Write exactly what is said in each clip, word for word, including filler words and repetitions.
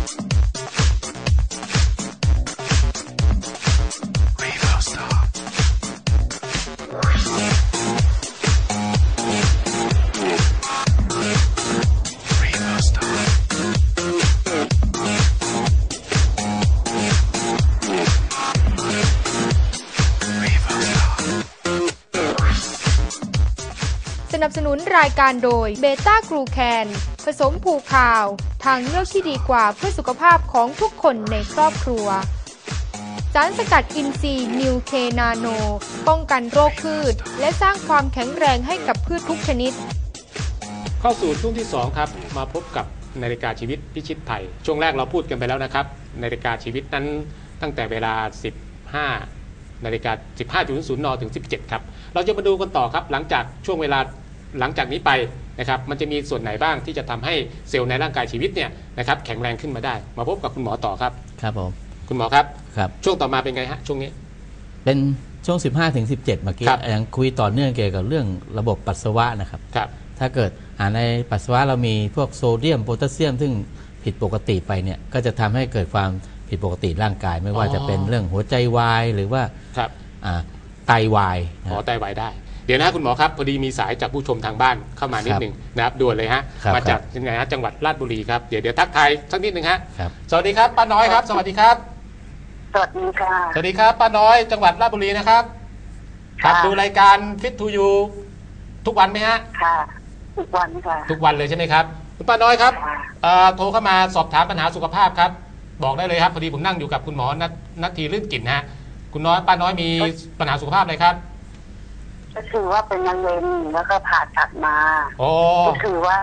สนับสนุนรายการโดยเบต้ากลูแคนผสมผูคาวทางเลือกที่ดีกว่าเพื่อสุขภาพของทุกคนในครอบครัวสารสกัดอินทรีย์นิวเคนาโนป้องกันโรคพืชและสร้างความแข็งแรงให้กับพืชทุกชนิดเข้าสู่ช่วงที่สองครับมาพบกับนาฬิกาชีวิตพิชิตภัยช่วงแรกเราพูดกันไปแล้วนะครับนาฬิกาชีวิตนั้นตั้งแต่เวลาสิบห้านาฬิกา สิบห้านาฬิกา นถึงสิบเจ็ดครับเราจะมาดูกันต่อครับหลังจากช่วงเวลาหลังจากนี้ไปนะครับมันจะมีส่วนไหนบ้างที่จะทำให้เซลล์ในร่างกายชีวิตเนี่ยนะครับแข็งแรงขึ้นมาได้มาพบกับคุณหมอต่อครับครับผมคุณหมอครับครับช่วงต่อมาเป็นไงฮะช่วงนี้เป็นช่วง สิบห้าถึงสิบเจ็ด เมื่อกี้ยังคุยต่อเนื่องเกี่ยวกับเรื่องระบบปัสสาวะนะครับครับถ้าเกิดในปัสสาวะเรามีพวกโซเดียมโพแทสเซียมซึ่งผิดปกติไปเนี่ยก็จะทำให้เกิดความผิดปกติร่างกายไม่ว่าจะเป็นเรื่องหัวใจวายหรือว่าไตวายอ๋อไตวายได้เดี๋ยวนะคุณหมอครับพอดีมีสายจากผู้ชมทางบ้านเข้ามานิดหนึ่งนะครับด่วนเลยฮะมาจากยังไงฮะจังหวัดราชบุรีครับเดี๋ยวเดี๋ยวทักทายสักนิดหนึ่งฮะสวัสดีครับป้าน้อยครับสวัสดีครับสวัสดีค่ะสวัสดีครับป้าน้อยจังหวัดราชบุรีนะครับครับดูรายการ Fit to You ทุกวันไหมฮะค่ะทุกวันค่ะทุกวันเลยใช่ไหมครับคุณป้าน้อยครับโทรเข้ามาสอบถามปัญหาสุขภาพครับบอกได้เลยครับพอดีผมนั่งอยู่กับคุณหมอนัททีลื่นกลิ่นฮะคุณน้อยป้าน้อยมีปัญหาสุขภาพอะไรครับก็คือว่าเป็นมะเร็งแล้วก็ผ่าตัดมาก็คือว่า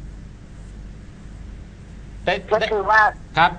ก็คือว่าครับ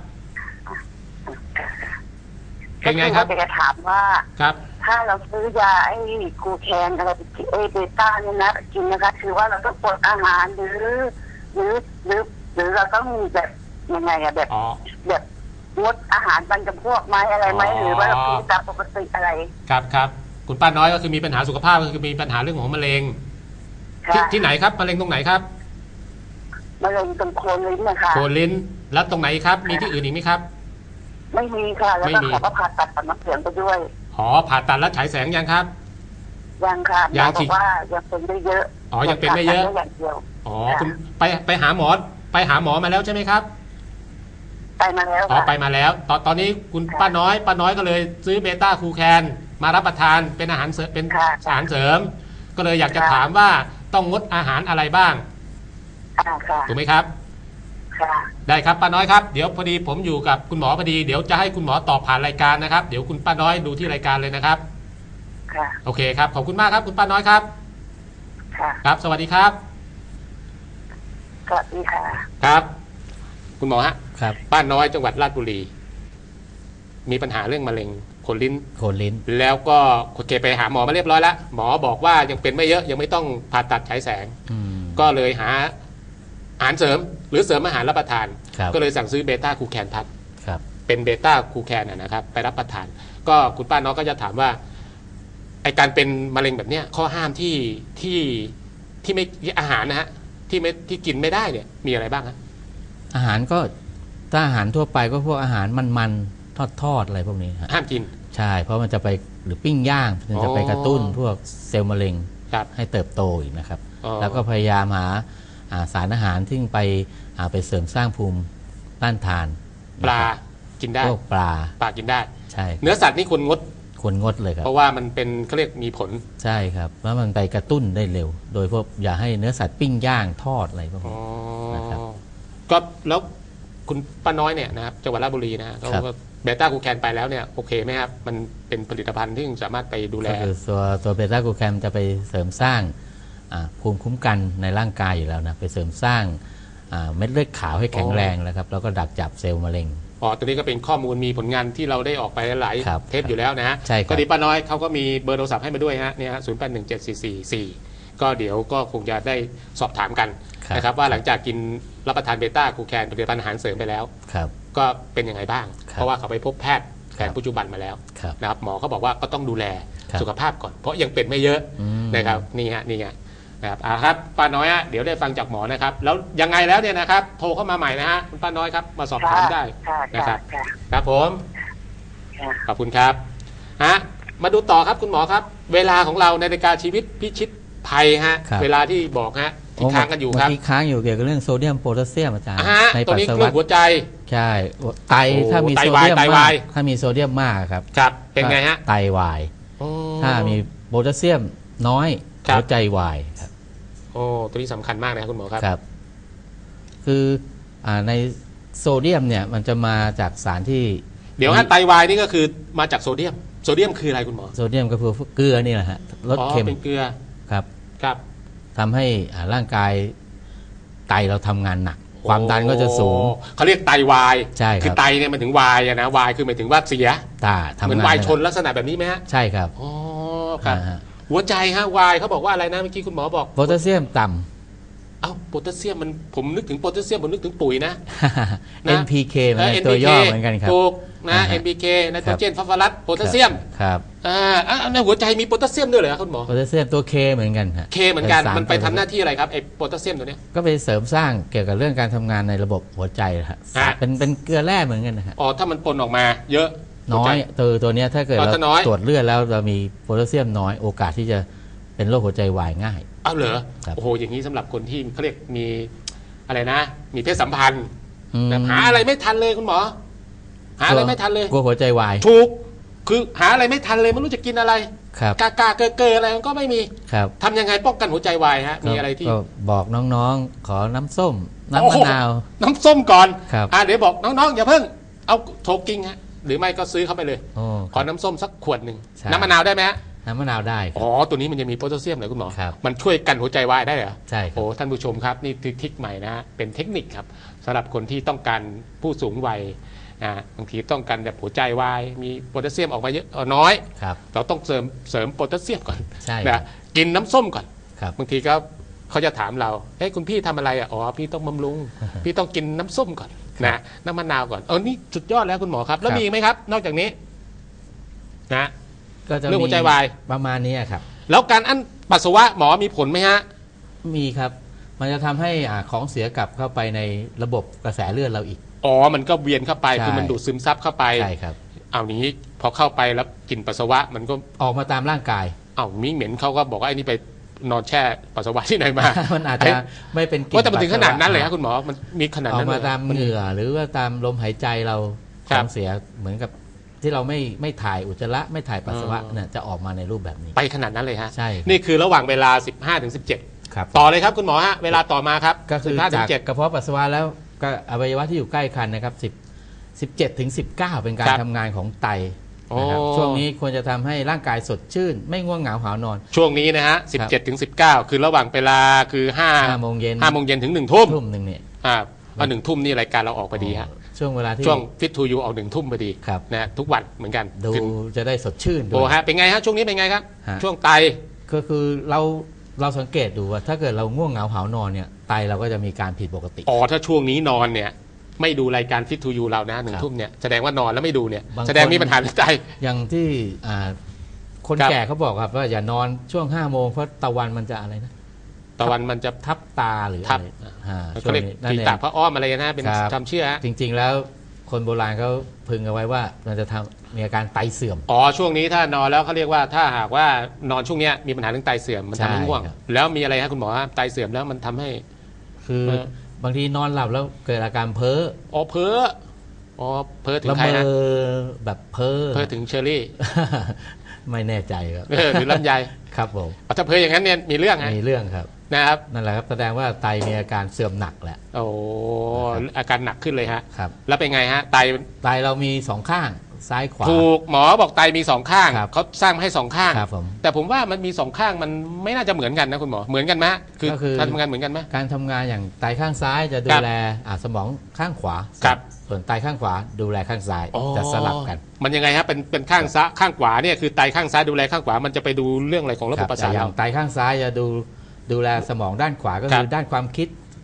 เป็นไงครับจะถามว่าครับถ้าเราซื้อยาไอ้กูแคนอะไรเอเบต้าเนี่ยนะกินนะคะคือว่าเราต้องปลดอาหารหรือหรือหรือหรือเราต้องมีแบบยังไงอะแบบแบบงดอาหารบรรจำพวกไหมอะไรไหมหรือว่าเรากินตามปกติอะไรครับครับคุณป้าน้อยก็คือมีปัญหาสุขภาพก็คือมีปัญหาเรื่องของมะเร็งที่ที่ไหนครับมะเร็งตรงไหนครับมะเร็งตรงโคนลิ้นนะคะโคนลิ้นแล้วตรงไหนครับมีที่อื่นอีกไหมครับไม่มีค่ะแล้วก็ขอผ่าตัดตัดน้ำเสียงไปด้วยอ๋อผ่าตัดแล้วฉายแสงยังครับยังค่ะหมอบอกว่ายังเป็นไม่เยอะอ๋อยังเป็นไม่เยอะอ๋อคุณไปไปหาหมอไปหาหมอมาแล้วใช่ไหมครับไปมาแล้วอ๋อไปมาแล้วตอนตอนนี้คุณป้าน้อยป้าน้อยก็เลยซื้อเบต้าคูแคนมารับประทานเป็นอาหารเสริมเป็นอาหารเสริมก็เลยอยากจะถามว่าต้องงดอาหารอะไรบ้างถูกไหมครับได้ครับป้าน้อยครับเดี๋ยวพอดีผมอยู่กับคุณหมอพอดีเดี๋ยวจะให้คุณหมอตอบผ่านรายการนะครับเดี๋ยวคุณป้าน้อยดูที่รายการเลยนะครับโอเคครับขอบคุณมากครับคุณป้าน้อยครับครับสวัสดีครับสวัสดีค่ะครับคุณหมอฮะครับป้าน้อยจังหวัดราชบุรีมีปัญหาเรื่องมะเร็งโคนลิ้นโคนลิ้นแล้วก็โอเคไปหาหมอมาเรียบร้อยแล้วหมอบอกว่ายังเป็นไม่เยอะยังไม่ต้องผ่าตัดฉายแสงก็เลยหาอาหารเสริมหรือเสริมอาหารรับประทานก็เลยสั่งซื้อเบต้าคูแคนพัดเป็นเบต้าคูแคนนะครับไปรับประทานก็คุณป้าน้องก็จะถามว่าไอการเป็นมะเร็งแบบเนี้ยข้อห้ามที่ที่ที่ไม่อาหารนะฮะที่ไม่ที่กินไม่ได้เนี่ยมีอะไรบ้างฮะอาหารก็ถ้าอาหารทั่วไปก็พวกอาหารมันๆทอดๆอะไรพวกนี้ห้ามกินใช่เพราะมันจะไปหรือปิ้งย่างมันจะไปกระตุ้นพวกเซลล์มะเร็งให้เติบโตอีกนะครับแล้วก็พยายามหาสารอาหารที่ไปไปเสริมสร้างภูมิต้านทานปลากินได้พวกปลาปลากินได้ใช่เนื้อสัตว์นี่ควรงดควรงดเลยครับเพราะว่ามันเป็นเขาเรียกมีผลใช่ครับแล้วมันไปกระตุ้นได้เร็วโดยพวกอย่าให้เนื้อสัตว์ปิ้งย่างทอดอะไรพวกนี้นะครับก็แล้วคุณป้าน้อยเนี่ยนะครับจังหวัดราชบุรีนะเขาเบต้ากูแคนไปแล้วเนี่ยโอเคไหมครับมันเป็นผลิตภัณฑ์ที่สามารถไปดูแลก็คือตัวตัวเบต้ากูแคนจะไปเสริมสร้างภูมิคุ้มกันในร่างกายอยู่แล้วนะไปเสริมสร้างเม็ดเลือดขาวให้แข็งแรงแล้วครับแล้วก็ดักจับเซลล์มะเร็งอ๋อตัวนี้ก็เป็นข้อมูลมีผลงานที่เราได้ออกไปหลายเทปอยู่แล้วนะฮะใช่ครับก็ดีป้าน้อยเขาก็มีเบอร์โทรศัพท์ให้มาด้วยฮะเนี่ยศูนย์แปดหนึ่งเจ็ดสี่สี่สี่ก็เดี๋ยวก็คงจะได้สอบถามกันนะครับว่าหลังจากกินรับประทานเบต้ากูแคนผลิตภัณฑ์อาหารเสริมไปแล้วก็เป็นยังไงบ้างเพราะว่าเขาไปพบแพทย์แผนปัจจุบันมาแล้วนะครับหมอเขาบอกว่าก็ต้องดูแลสุขภาพก่อนเพราะยังเป็นไม่เยอะนะครับนี่ฮะนี่ฮะนะครับอ่าครับป้าน้อยฮะเดี๋ยวได้ฟังจากหมอนะครับแล้วยังไงแล้วเนี่ยนะครับโทรเข้ามาใหม่นะฮะคุณป้าน้อยครับมาสอบถามได้นะครับครับผมขอบคุณครับฮะมาดูต่อครับคุณหมอครับเวลาของเราในรายการชีวิตพิชิตภัยฮะเวลาที่บอกฮะที่ค้างกันอยู่ครับที่ค้างอยู่เกี่ยวกับเรื่องโซเดียมโพแทสเซียมอาจารย์ในปัสสาวะหัวใจใช่ไตถ้ามีโซเดียมมากถ้ามีโซเดียมมากครับครับเป็นไงฮะไตวายถ้ามีโพแทสเซียมน้อยหัวใจวายครับโอ้ตัวนี้สำคัญมากนะคุณหมอครับครับคือในโซเดียมเนี่ยมันจะมาจากสารที่เดี๋ยวฮะไตวายนี่ก็คือมาจากโซเดียมโซเดียมคืออะไรคุณหมอโซเดียมก็คือเกลือนี่แหละฮะลดเค็มเป็นเกลือครับครับทำให้ร่างกายไตเราทำงานหนักความดันก็จะสูงเขาเรียกไตวายใช่คือไตเนี่ยมันถึงวายนะวายคือหมายถึงว่าเสียตาทำงานเหมือนวายชนลักษณะแบบนี้ไหมฮะใช่ครับอ๋อครับหัวใจฮะวายเขาบอกว่าอะไรนะเมื่อกี้คุณหมอบอกโพแทสเซียมต่ำเอ้าโพแทสเซียมมันผมนึกถึงโพแทสเซียมผมนึกถึงปุ๋ยนะเอ็น พี เค มันตัวย่อเหมือนกันครับถูกนะ เอ็น พี เค ไนโตรเจนฟอสฟอรัสโพแทสเซียมครับอ่าในหัวใจมีโพแทสเซียมด้วยเหรอคุณหมอโพแทสเซียมตัวเคเหมือนกันเคเหมือนกันมันไปทำหน้าที่อะไรครับไอโพแทสเซียมตัวนี้ก็ไปเสริมสร้างเกี่ยวกับเรื่องการทำงานในระบบหัวใจครับเป็นเป็นเกลือแร่เหมือนกันนะฮะอ๋อถ้ามันปนออกมาเยอะน้อยตัวตัวนี้ถ้าเกิดเราตรวจเลือดแล้วเรามีโพแทสเซียมน้อยโอกาสที่จะเป็นโรคหัวใจวายง่ายอ้าวเหรอโอ้โหอย่างนี้สำหรับคนที่เขาเรียกมีอะไรนะมีเพศสัมพันธ์หาอะไรไม่ทันเลยคุณหมอหาอะไรไม่ทันเลยกลัวหัวใจวายถูกคือหาอะไรไม่ทันเลยไม่รู้จะกินอะไรกากาเกอเกออะไรมันก็ไม่มีทำยังไงป้องกันหัวใจวายฮะมีอะไรที่บอกน้องๆขอน้ำส้มน้ำมะนาวน้ำส้มก่อนอ่าเดี๋ยวบอกน้องๆอย่าเพิ่งเอาโทรกิ้งฮะหรือไม่ก็ซื้อเข้าไปเลยขอน้ำส้มสักขวดหนึ่งน้ำมะนาวได้ไหมฮะน้ำมะนาวได้อ๋อตัวนี้มันจะมีโพแทสเซียมเลยคุณหมอมันช่วยกันหัวใจวายได้เหรอใช่โอ้ท่านผู้ชมครับนี่คือทริคใหม่นะเป็นเทคนิคครับสำหรับคนที่ต้องการผู้สูงวัยนะบางทีต้องการแบบหัวใจวายมีโพแทสเซียมออกมาเยอะน้อยเราต้องเสริมเสริมโพแทสเซียมก่อนนะกินน้ำส้มก่อนบางทีก็เขาจะถามเราเฮ้ยคุณพี่ทำอะไรอ่ะอ๋อพี่ต้องบำรุงพี่ต้องกินน้ำส้มก่อนนะน้ำมะนาวก่อนเออนี่สุดยอดแล้วคุณหมอครับแล้วมีไหมครับนอกจากนี้นะเรื่องหัวใจวายประมาณนี้ครับแล้วการอั้นปัสสาวะหมอมีผลไหมฮะมีครับมันจะทำให้ของเสียกลับเข้าไปในระบบกระแสเลือดเราอีกอ๋อมันก็เวียนเข้าไปคือมันดูดซึมซับเข้าไปใช่ครับเอานี้พอเข้าไปแล้วกินปัสสาวะมันก็ออกมาตามร่างกายเอามีเหม็นเขาก็บอกว่าไอ้นี่ไปนอนแช่ปัสสาวะที่ไหนมามันอาจจะไม่เป็นกลิ่นว่าแต่มันถึงขนาดนั้นเลยครับคุณหมอมันมีขนาดนั้นออกมาตามเหงื่อหรือว่าตามลมหายใจเราของเสียเหมือนกับที่เราไม่ไม่ถ่ายอุจจาระไม่ถ่ายปัสสาวะเนี่ยจะออกมาในรูปแบบนี้ไปขนาดนั้นเลยฮะใช่นี่คือระหว่างเวลา สิบห้าถึงสิบเจ็ด ครับต่อเลยครับคุณหมอฮะเวลาต่อมาครับก็คือจากกระเพาะปัสสาวะแล้วก็อวัยวะที่อยู่ใกล้ครรภ์นะครับสิบ สิบเจ็ดถึงสิบเก้าเป็นการทำงานของไตนะครับช่วงนี้ควรจะทำให้ร่างกายสดชื่นไม่ง่วงเหงาหาวนอนช่วงนี้นะฮะสิบเจ็ดถึงสิบเก้าคือระหว่างเวลาคือห้าโมงเย็นห้าโมงเย็นถึงหนึ่งทุ่มทุ่มหนึ่งเนี่ยอ่าวันหนึ่งทุ่มนี่รายการเราออกพอดีฮะช่วงเวลาที่ช่วงฟิตทูยูออกหนึ่งทุ่มพอดีนะทุกวันเหมือนกันดูจะได้สดชื่นโอ้ฮะเป็นไงฮะช่วงนี้เป็นไงครับช่วงไตก็คือเราเราสังเกตดูว่าถ้าเกิดเราง่วงเหงาหาวนอนเนี่ยไตเราก็จะมีการผิดปกติอ๋อถ้าช่วงนี้นอนเนี่ยไม่ดูรายการฟิตทูยูเรานะหนึ่งทุ่มเนี่ยแสดงว่านอนแล้วไม่ดูเนี่ยแสดงมีปัญหาในใจอย่างที่คนแก่เขาบอกครับว่าอย่านอนช่วงห้าโมงเพราะตะวันมันจะอะไรนะตะวันมันจะทับตาหรืออะไรเขาเรียกผีตาพระอ้อมอะไรนะเป็นทำเชื่อจริงๆแล้วคนโบราณเขาพึงเอาไว้ว่ามันจะทำมีอาการไตเสื่อมอ๋อช่วงนี้ถ้านอนแล้วเขาเรียกว่าถ้าหากว่านอนช่วงนี้มีปัญหาเรื่องไตเสื่อมมันทำให้ง่วงแล้วมีอะไรครับคุณหมอไตเสื่อมแล้วมันทำให้คือบางทีนอนหลับแล้วเกิดอาการเพ้ออ๋อเพ้ออ๋อเพ้อถึงใครนะแบบเพ้อเพ้อถึงเชอรี่ไม่แน่ใจครับหรือลำไยครับผมถ้าเพ้ออย่างนั้นเนี่ยมีเรื่องไงมีเรื่องครับนะครับนั่นแหละครับแสดงว่าไตมีอาการเสื่อมหนักแหละโอ้อาการหนักขึ้นเลยฮะครับแล้วเป็นไงฮะไตไตเรามีสองข้างซ้ายขวาถูกหมอบอกไตมีสองข้างเขาสร้างให้สองข้างครับผมแต่ผมว่ามันมีสองข้างมันไม่น่าจะเหมือนกันนะคุณหมอเหมือนกันไหมคือการทำงานเหมือนกันไหมการทำงานอย่างไตข้างซ้ายจะดูแลสมองข้างขวาส่วนไตข้างขวาดูแลข้างซ้ายจะสลับกันมันยังไงครับเป็นเป็นข้างซ้ายข้างขวาเนี่ยคือไตข้างซ้ายดูแลข้างขวามันจะไปดูเรื่องอะไรของระบบประสาทอย่างไตข้างซ้ายจะดูดูแลสมองด้านขวาก็คือด้านความคิด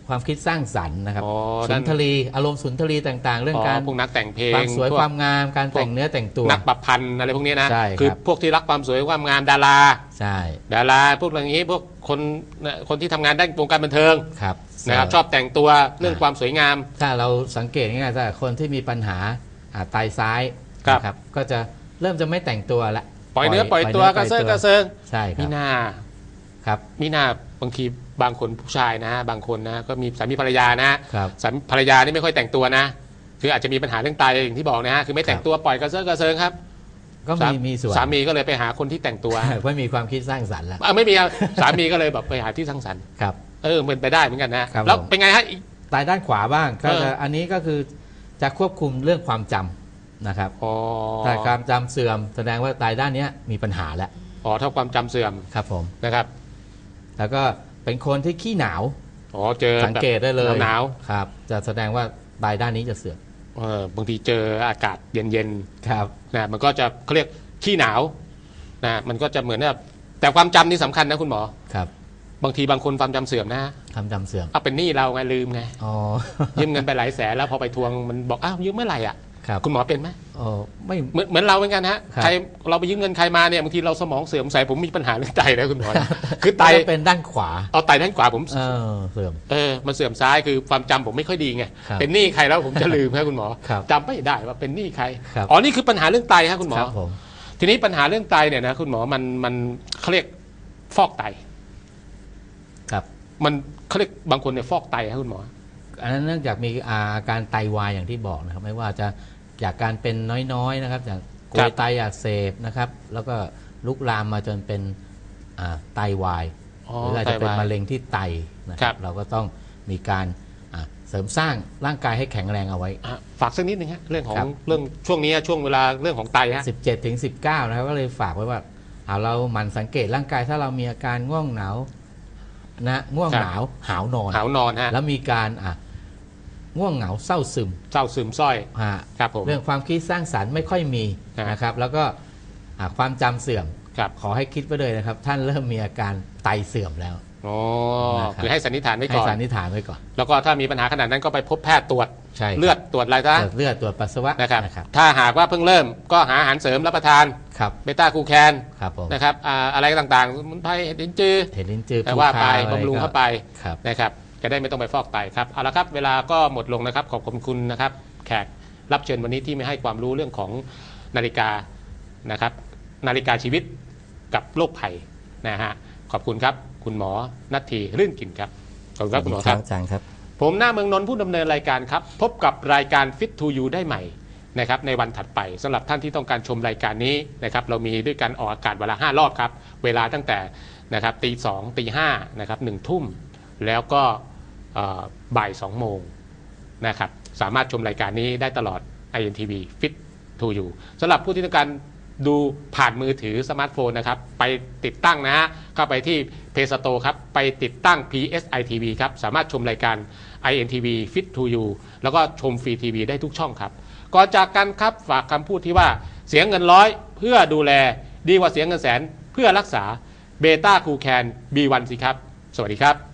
ความคิดสร้างสรรค์นะครับอ๋อสุนทรีย์อารมณ์สุนทรีย์ต่างๆ เรื่องการพวกนักแต่งเพลงความสวยพกความงามการแต่งเนื้อแต่งตัวนักประพันธ์อะไรพวกนี้นะใช่คือครับพวกที่รักความสวยความงามดาราใช่ดาราพวกอย่างนี้พวกคนคนที่ทำงานด้านวงการบันเทิงครับนะครับชอบแต่งตัวเรื่องความสวยงามถ้าเราสังเกตง่ายๆถ้าคนที่มีปัญหาอ่าไตซ้ายครับนะครับก็จะเริ่มจะไม่แต่งตัวละปล่อยเนื้อปล่อยตัวกระเซิงกระเซิงใช่ครัมีบหน้าครับมีหน้าบางทีบางคนผู้ชายนะบางคนนะก็มีสามีภรรยานะครับ สามีภรรยานี่ไม่ค่อยแต่งตัวนะคืออาจจะมีปัญหาเรื่องไตอย่างที่บอกนะฮะคือไม่แต่งตัวปล่อยกระเซิงกระเซิงครับก็มีมีส่วนสามีก็เลยไปหาคนที่แต่งตัวไม่มีความคิดสร้างสรรค์แล้วเออไม่มีอะสามีก็เลยแบบไปหาที่สร้างสรรค์ครับเออเป็นไปได้เหมือนกันนะครับ แล้วผมเป็นไงฮะอีกไตด้านขวาบ้างก็เออจะอันนี้ก็คือจะควบคุมเรื่องความจำนะครับอ๋อถ้าความจำเสื่อมแสดงว่าไตด้านเนี้ยมีปัญหาแล้วอ๋อถ้าความจำเสื่อมครับผมนะครับแล้วก็เป็นคนที่ขี้หนาวอ๋อเจอสังเกตได้เลยหนาวครับ จะแสดงว่าไตด้านนี้จะเสื่อมๆเออบางทีเจออากาศเย็นครับๆนะมันก็จะเขาเรียกขี้หนาวนะมันก็จะเหมือนแบบแต่ความจำนี่สำคัญนะคุณหมอครับบางทีบางคนความจำเสื่อมนะความจำเสื่อมเอาเป็นหนี้เราไงลืมไงอ๋อยืมเงินไปหลายแสนแล้วพอไปทวงมันบอกอ้าวยืมเมื่อไหร่อ่ะครับคุณหมอเป็นไหมอ๋อไม่เหมือนเหมือนเราเหมือนกันฮะครับใครเราไปยืมเงินใครมาเนี่ยบางทีเราสมองเสื่อมใส่ผมมีปัญหาเรื่องไตนะคุณหมอ คือไตจะเป็นด้านขวาเอาไตด้านขวาผมเออเสื่อมเออมันเสื่อมซ้ายคือความจำผมไม่ค่อยดีไงครับเป็นหนี้ใครแล้วผมจะลืมครับคุณหมอครับจำไม่ได้ว่าเป็นหนี้ใครครับอ๋อนี่คือปัญหาเรื่องไตฮะคุณหมอครับผมทีนี้ปัญหาเรื่องไตเนี่ยนะคุณหมอมันมันเขาเรียกฟอกไตครับมันเขาเรียกบางคนเนี่ยฟอกไตครับคุณหมออันนั้นเนื่องจากมีอาการไตวายอย่างที่บอกนะครับ ไม่ว่าจะจากการเป็นน้อยๆนะครับจากกรวยไตอักเสบนะครับ แล้วก็ลุกลามมาจนเป็นอ่าไตวายอ๋อหรืออาจจะเป็นไตวายมะเร็งที่ไตนะคครัรับ บเราก็ต้องมีการอ่าเสริมสร้างร่างกายให้แข็งแรงเอาไว้อ่ะฝากสักนิดนึงฮะเรื่องของครับเรื่องช่วงนี้ช่วงเวลาเรื่องของไตฮะสิบเจ็ดถึงสิบเก้านะครับก็เลยฝากไว้ว่าเอาเราหมั่นสังเกตร่างกายถ้าเรามีอาการง่วงเหงานะง่วงครับหนาวหาวนอนหาวนอนฮะแล้วมีการอ่ะง่วงเหงาเศร้าซึมเศร้าซึมสร้อยฮะครับผมเรื่องความคิดสร้างสรรค์ไม่ค่อยมีครับนะครับ แล้วก็อ่ะความจำเสื่อมครับขอให้คิดไว้เลยนะครับ ท่านเริ่มมีอาการไตเสื่อมแล้วอ๋อนะครับคือให้สันนิษฐานไว้ให้ก่อนสันนิษฐานไว้ก่อนแล้วก็ถ้ามีปัญหาขนาดนั้นก็ไปพบแพทย์ตรวจใช่ครับเลือดตรวจอะไรซะตรวจเลือดตรวจปัสสาวะนะครับนะครับถ้าหากว่าเพิ่งเริ่มก็หาอาหารเสริมรับประทานครับเบต้ากูแคนครับผมนะครับอ่าอะไรต่างๆสมุนไพรเห็ดลิ้นจือเห็นลิ้นจือแต่ว่าไปภูคาวบำรุงอะเข้าก็ไปครับนะครับจะได้ไม่ต้องไปฟอกไตครับเอาละครับเวลาก็หมดลงนะครับขอบคุณนะครับแขกรับเชิญวันนี้ที่มาให้ความรู้เรื่องของนาฬิกานะครับนาฬิกาชีวิตกับโรคภัยนะฮะขอบคุณครับคุณหมอนัทธีรื่นกลิ่นครับขอบคุณครับคุณหมอครับอาจารย์ครับผมหน้าเมืองนนท์ผู้ดำเนินรายการครับพบกับรายการ Fit to You ได้ใหม่นะครับในวันถัดไปสำหรับท่านที่ต้องการชมรายการนี้นะครับเรามีด้วยการออกอากาศเวลาห้ารอบครับเวลาตั้งแต่นะครับตีสองตีห้านะครับหนึ่งทุ่มแล้วก็เอ่อบ่ายสองโมงนะครับสามารถชมรายการนี้ได้ตลอด ไอ เอ็น ที วี Fit to You สำหรับผู้ที่ต้องการดูผ่านมือถือสมาร์ทโฟนนะครับไปติดตั้งนะฮะเข้าไปที่ Play Store ครับไปติดตั้ง พี เอส ไอ ที วี ครับสามารถชมรายการ ไอ เอ็น ที วี Fit to You แล้วก็ชมฟรีทีวีได้ทุกช่องครับก่อนจากกันครับฝากคำพูดที่ว่าเสียเงินร้อยเพื่อดูแลดีกว่าเสียเงินแสนเพื่อรักษาเบต้าคูแคน บี วัน สิครับสวัสดีครับ